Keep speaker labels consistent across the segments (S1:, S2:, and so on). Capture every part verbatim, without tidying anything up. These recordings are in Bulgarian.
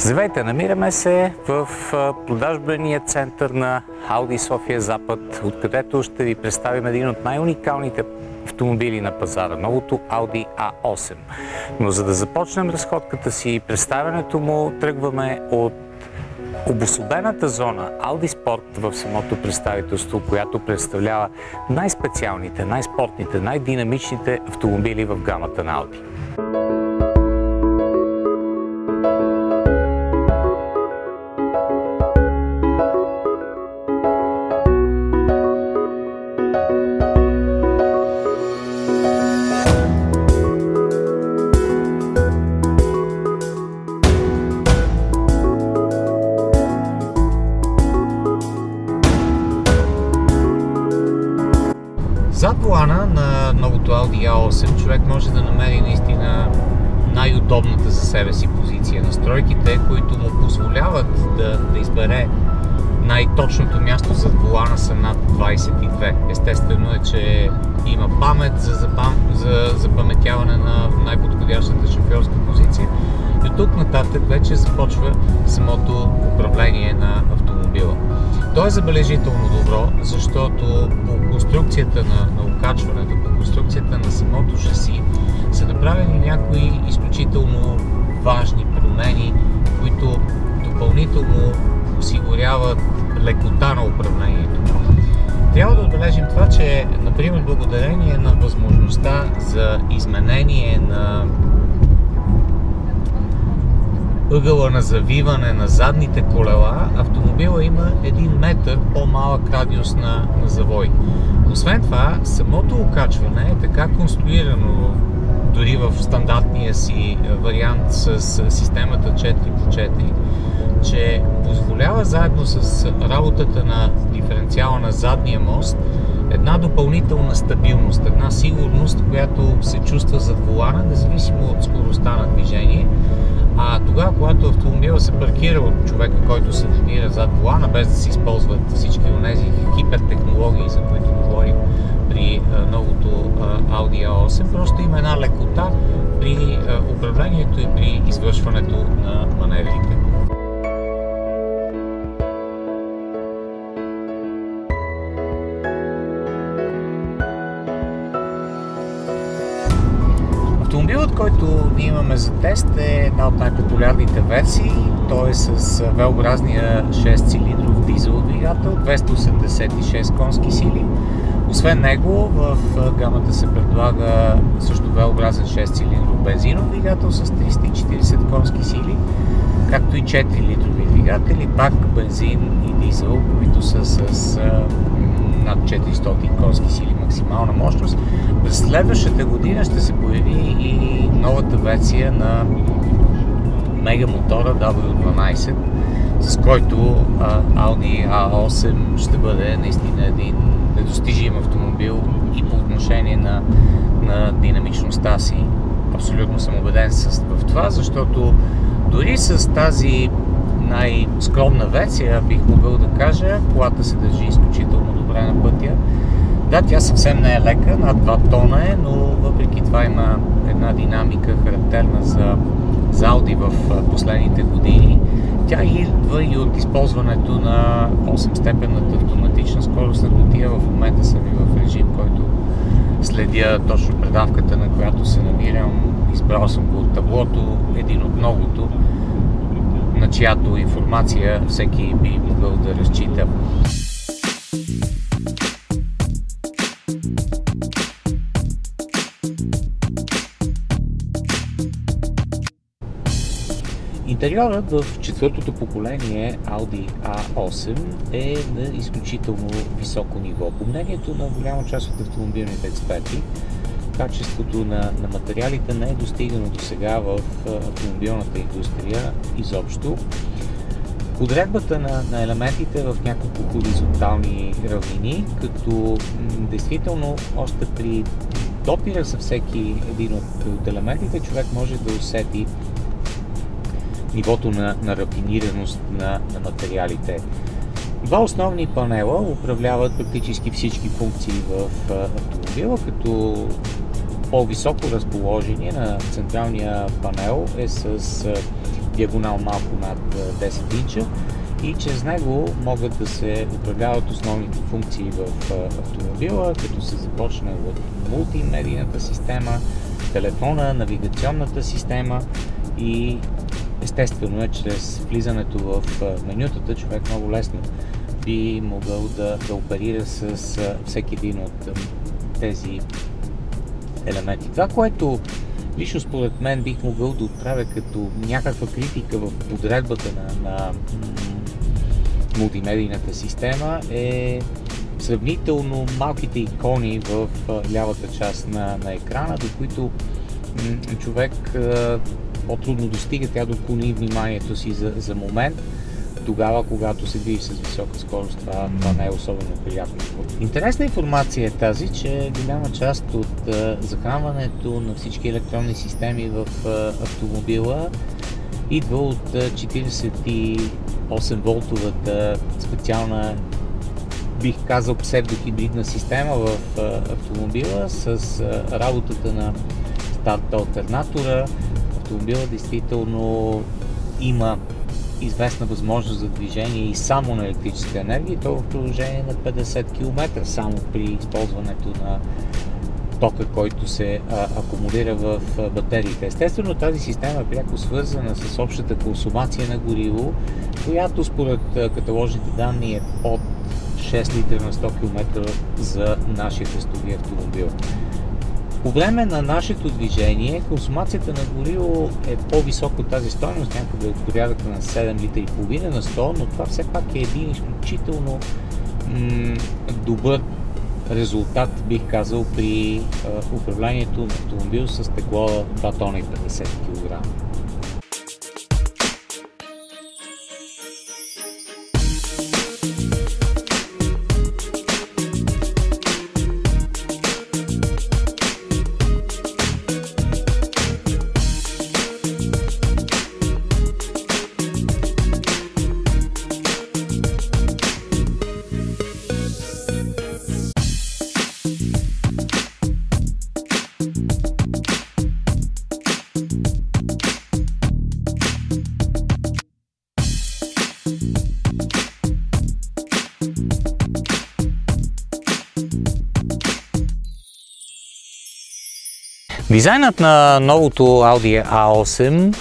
S1: Здравейте, намираме се в продажбения център на Audi София Запад, откъдето ще ви представим един от най-уникалните автомобили на пазара, новото Audi А осем. Но за да започнем разходката си и представянето му, тръгваме от обособената зона Audi Sport в самото представителство, която представлява най-специалните, най-спортните, най-динамичните автомобили в гамата на Audi. Зад волана на новото Audi А осем човек може да намери наистина най-удобната за себе си позиция. Настройките, които му позволяват да, да избере най-точното място зад волана, са над двайсет и две. Естествено е, че има памет за, запам... за запаметяване на най-подходящата шофьорска позиция. И тук нататък вече започва самото управление на автомобила. То е забележително добро, защото по конструкцията на, на окачването, по конструкцията на самото шаси са направени някои изключително важни промени, които допълнително осигуряват лекота на управлението. Трябва да отбележим това, че, например, благодарение на възможността за изменение на ъгъла на завиване на задните колела, автомобила има един метър по-малък радиус на, на завой. Освен това, самото окачване е така конструирано, дори в стандартния си вариант с системата четири по четири, че позволява заедно с работата на диференциала на задния мост една допълнителна стабилност, една сигурност, която се чувства зад волана, независимо от скоростта на движение. А тогава, когато автомобилът се паркира от човека, който се намира зад волана, без да се използват всички от тези хипертехнологии, за които говорим при а, новото а, Audi А осем, просто има една лекота при а, управлението и при извършването на маневрите. Автомобилът, който ние имаме за тест, е една от най-популярните версии. Той е с V-образния шест-цилиндров дизел двигател, двеста осемдесет и шест конски сили. Освен него, в гамата се предлага също V-образен шест-цилиндров бензинов двигател с триста и четиридесет конски сили, както и четири литрови двигатели, пак бензин и дизел, които са с над четиристотин конски сили максимална мощност. През следващата година ще се появи и новата версия на мегамотора дабъл ю дванайсет, с който а, Audi А осем ще бъде наистина един недостижим автомобил и по отношение на, на динамичността си. Абсолютно съм убеден в това, защото дори с тази най-скромна версия, бих могъл да кажа, колата се държи изключително добре на пътя. Да, тя съвсем не е лека, над два тона е, но въпреки това има една динамика характерна за, за Audi в последните години. Тя идва и от използването на осемстепенната автоматична скоростна кутия. В момента съм и в режим, който следя точно предавката, на която се намирам. Избрал съм го от таблото, един от многото, на чиято информация всеки би могъл да разчита. Интериорът в четвъртото поколение Audi А осем е на изключително високо ниво. По мнението на голяма част от автомобилните експерти, качеството на, на материалите не е достигано до сега в автомобилната индустрия изобщо. Подредбата на, на елементите в няколко хоризонтални равнини, като м- действително още при допира с всеки един от, от елементите човек може да усети нивото на, на рафинираност на, на материалите. Два основни панела управляват практически всички функции в автомобила, като по-високо разположение на централния панел е с диагонал малко над десет инча и чрез него могат да се управляват основните функции в автомобила, като се започне от мултимедийната система, телефона, навигационната система и естествено е, чрез влизането в менютата човек много лесно би могъл да, да оперира с всеки един от тези елементи. Това, което лично според мен бих могъл да отправя като някаква критика в подредбата на, на мултимедийната система е сравнително малките икони в лявата част на, на екрана, до които м- човек а, по-трудно достига, тя доклони вниманието си за, за момент. Тогава, когато се движи с висока скорост, това, това не е особено приятно. Интересна информация е тази, че голяма част от а, захранването на всички електронни системи в а, автомобила идва от а, четиридесет и осем волтовата специална, бих казал, псевдохибридна система в а, автомобила с а, работата на старт алтернатора. Автомобила действително има известна възможност за движение и само на електрическа енергия, то в продължение на петдесет километра, само при използването на тока, който се а, акумулира в а, батериите. Естествено, тази система е пряко свързана с общата консумация на гориво, която според а, каталожните данни е под шест литра на сто километра за нашия тестови автомобил. По време на нашето движение консумацията на гориво е по-висока от тази стойност, някъде от порядъка на седем литра и половина на сто, но това все пак е един изключително м- добър резултат, бих казал, при а, управлението на автомобил с тегло два тона и петдесет килограма. Дизайнът на новото Audi а осем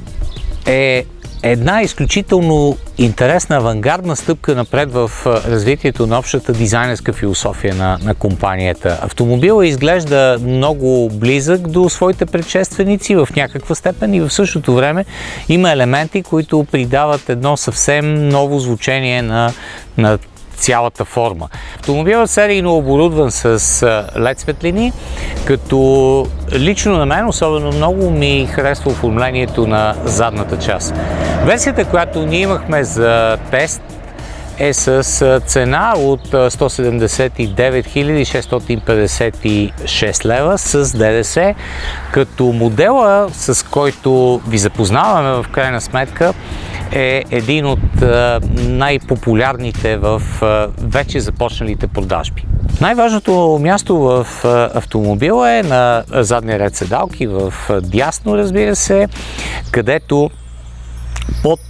S1: е една изключително интересна авангардна стъпка напред в развитието на общата дизайнерска философия на, на компанията. Автомобилът изглежда много близък до своите предшественици в някаква степен и в същото време има елементи, които придават едно съвсем ново звучение на, на цялата форма. Автомобилът е серийно оборудван с лед светлини, като лично на мен особено много ми харесва оформлението на задната част. Версията, която ние имахме за тест, е с цена от сто седемдесет и девет хиляди шестстотин петдесет и шест лева с ДДС, като модела, с който ви запознаваме в крайна сметка, е един от най-популярните в вече започналите продажби. Най-важното място в автомобила е на задния ред седалки, в дясно, разбира се, където под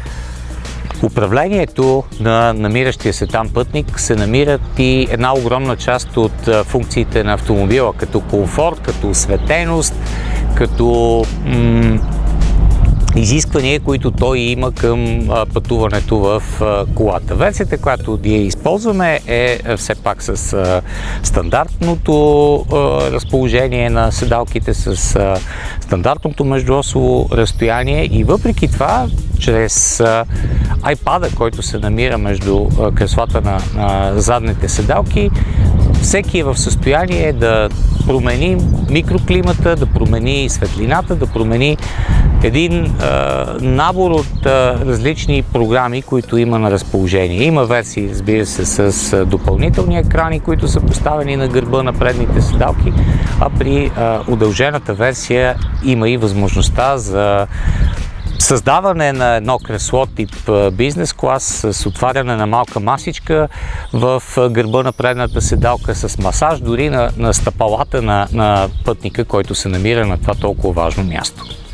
S1: управлението на намиращия се там пътник се намират и една огромна част от функциите на автомобила, като комфорт, като осветеност, като м- изисквания, които той има към а, пътуването в а, колата. Версията, която ние използваме, е все пак с а, стандартното а, разположение на седалките, с а, стандартното междуосово разстояние и въпреки това, чрез а, iPad-а, който се намира между а, креслата на, на задните седалки, всеки е в състояние да промени микроклимата, да промени светлината, да промени един а, набор от а, различни програми, които има на разположение. Има версии, разбира се, с а, допълнителни екрани, които са поставени на гърба на предните седалки, а при а, удължената версия има и възможността за създаване на едно кресло тип бизнес клас с отваряне на малка масичка в гърба на предната седалка, с масаж дори на, на стъпалата на, на пътника, който се намира на това толкова важно място.